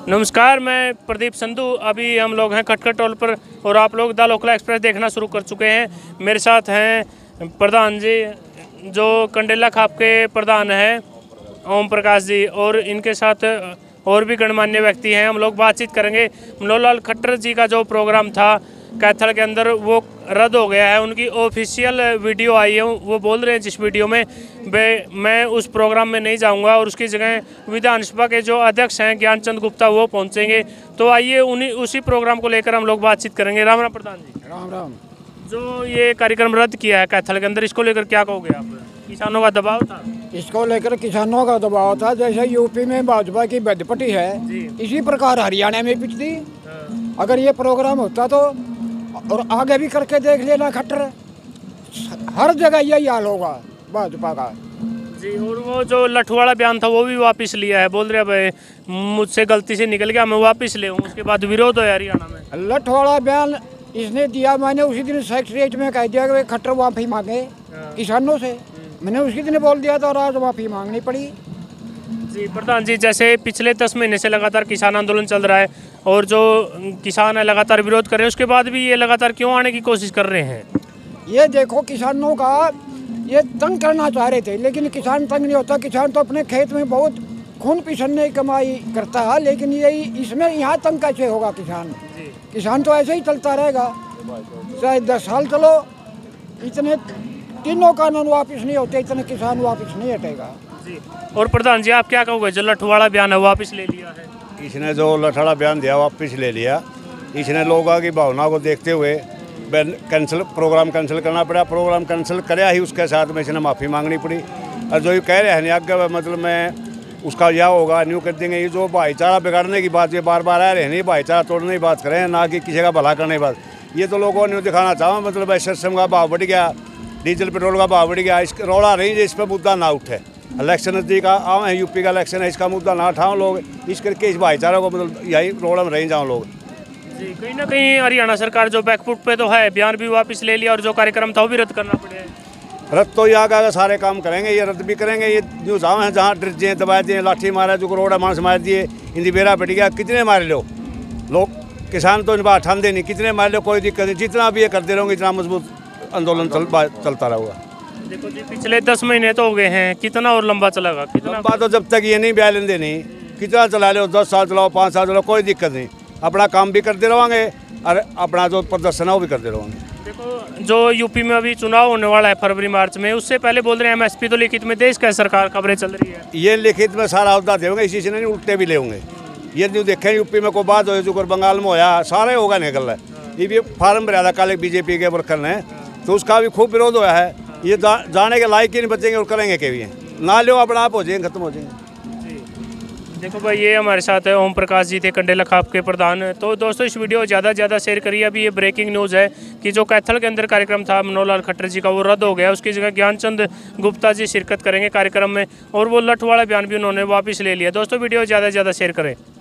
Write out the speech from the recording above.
नमस्कार, मैं प्रदीप संधू। अभी हम लोग हैं खटखट टोल पर और आप लोग द लोकल एक्सप्रेस देखना शुरू कर चुके हैं। मेरे साथ हैं प्रधान जी जो कंडेला खाप के प्रधान हैं, ओम प्रकाश जी, और इनके साथ और भी गणमान्य व्यक्ति हैं। हम लोग बातचीत करेंगे। मनोहर खट्टर जी का जो प्रोग्राम था कैथल के अंदर वो रद्द हो गया है। उनकी ऑफिशियल वीडियो आई है, वो बोल रहे हैं जिस वीडियो में मैं उस प्रोग्राम में नहीं जाऊंगा और उसकी जगह विधानसभा के जो अध्यक्ष हैं ज्ञानचंद गुप्ता वो पहुंचेंगे। तो आइए उसी प्रोग्राम को लेकर हम लोग बातचीत करेंगे। राम राम प्रधान जी। राम राम। जो ये कार्यक्रम रद्द किया है कैथल के अंदर, इसको लेकर क्या कहोगे आप? किसानों का दबाव था? इसको लेकर किसानों का दबाव था। जैसे यूपी में भाजपा की बदपटी है, इसी प्रकार हरियाणा में पिछली अगर ये प्रोग्राम होता तो, और आगे भी करके देख लेना खट्टर, हर जगह यही हाल होगा भाजपा का जी। और वो जो लठवाड़ा बयान था वो भी वापस लिया है, बोल रहे भाई मुझसे गलती से निकल गया, मैं वापस ले हूँ। उसके बाद विरोध हो हरियाणा में। लठवाड़ा बयान इसने दिया, मैंने उसी दिन सेक्रेटरीट में कह दिया कि खट्टर माफी मांगे किसानों से। मैंने उसी दिन बोल दिया था और आज माफी मांगनी पड़ी। जी प्रधान जी, जैसे पिछले 10 महीने से लगातार किसान आंदोलन चल रहा है और जो किसान है लगातार विरोध कर रहे हैं, उसके बाद भी ये लगातार क्यों आने की कोशिश कर रहे हैं? ये देखो, किसानों का ये तंग करना चाह रहे थे, लेकिन किसान तंग नहीं होता। किसान तो अपने खेत में बहुत खून पसीने की कमाई करता है, लेकिन यही इसमें यहाँ तंग कैसे होगा किसान? किसान तो ऐसे ही चलता रहेगा, चाहे 10 साल चलो, इतने तीनों कानून वापस नहीं होते, इतने किसान वापस नहीं हटेगा। जी। और प्रधान जी आप क्या कहोगे, जो लठवाड़ा बयान है वापस ले लिया है? इसने जो लठवाड़ा बयान दिया वापस ले लिया। इसने लोगों की भावना को देखते हुए प्रोग्राम कैंसिल करना पड़ा। प्रोग्राम कैंसिल कराया ही उसके साथ में इसने माफ़ी मांगनी पड़ी। और जो ये कह रहे हैं आगे मतलब मैं उसका यह होगा न्यू कर देंगे। ये जो भाईचारा बिगाड़ने की बात ये बार बार आ रहे हैं, नहीं भाईचारा तोड़ने की बात करें, ना कि किसी का भला करने की बात। ये तो लोगों ने दिखाना चाहा मतलब सिस्टम का भाव बढ़ गया, डीजल पेट्रोल का भाव बढ़ गया, इस रौला रही है, इस पर मुद्दा ना उठे। इलेक्शन नज़दीक आम है, यूपी का इलेक्शन है, इसका मुद्दा ना उठाओ लोग, इस करके इस भाईचारा को मतलब यही रोड़ा में रह जाओ लोग। जी, कहीं ना कहीं हरियाणा सरकार जो बैकफुट पे तो है, बयान भी वापस ले लिया और जो कार्यक्रम था वो भी रद्द करना पड़ेगा। रद्द तो यहाँ का सारे काम करेंगे, ये रद्द भी करेंगे। ये जो जाम है जहाँ ड्रिज दिए, दबाए दिए, लाठी मारा, जो रोड़ा मानस मार दिए, इंदी बेरा पड़ गया, कितने मार लो लोग। किसान तो इन बात ठानते नहीं, कितने मार लो, कोई दिक्कत नहीं। जितना भी ये करते रहोगे इतना मजबूत आंदोलन चलता रहेगा। देखो जी, पिछले 10 महीने तो हो गए हैं, कितना और लंबा चलेगा? कितना लंबा तो जब तक ये नहीं ब्याह लेंदे नहीं, कितना चला लो, 10 साल चलाओ, 5 साल चलाओ, कोई दिक्कत नहीं। अपना काम भी करते रहेंगे और अपना जो प्रदर्शन है वो भी करते रहेंगे। देखो, जो यूपी में अभी चुनाव होने वाला है फरवरी मार्च में, उससे पहले बोल रहे हैं एमएसपी तो लिखित में देश का सरकार खबरें चल रही है। ये लिखित में सारा अहदा देंगे, इसी से नहीं उल्टे भी लेंगे। ये जो देखें यूपी में कोई बात हो, जो बंगाल में होया, सारे होगा निकल रहा है। ये भी फार्म भरा था कल बीजेपी के वर्कर ने, तो उसका भी खूब विरोध हुआ है। ये जाने के लायक ही नहीं बचेंगे और करेंगे के भी ना लो, अपना आप हो जाएंगे, खत्म हो जाएंगे। देखो भाई, ये हमारे साथ है ओम प्रकाश जी थे, कंडेला खाप के प्रधान। तो दोस्तों इस वीडियो को ज़्यादा से ज़्यादा शेयर करिए। अभी ये ब्रेकिंग न्यूज़ है कि जो कैथल के अंदर कार्यक्रम था मनोहर खट्टर जी का, वो रद्द हो गया। उसकी जगह ज्ञानचंद गुप्ता जी शिरकत करेंगे कार्यक्रम में, और वो लठवाड़ा बयान भी उन्होंने वापस ले लिया। दोस्तों वीडियो ज़्यादा से ज़्यादा शेयर करें।